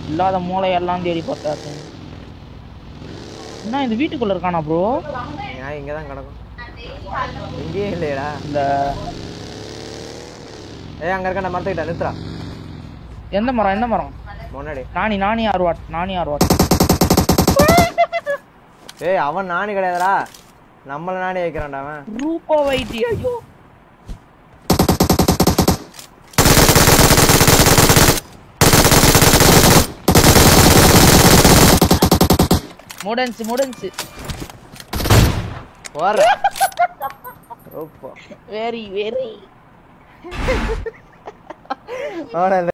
இல்லாத மூளை எல்லாம் தேடி பார்த்தாரு. என்ன இந்த வீட்டுக்குள்ள இருக்கானா ப்ரோ? நான் இங்க தான் கிடக்கும். எங்கேயும் இல்லையடா. இந்த அங்க இருக்க மரத்துக்கிட்ட நிறுத்துறா. எந்த மரம்? எந்த மரம்? முன்னாடி. நானி ஆர்வாட். அவன் நானி கிடையாதுடா. நம்மள நானி வைக்கிறான்டா அவன். ரூபா வைட்டி. ஐயோ முடிஞ்சு போற. Oppo very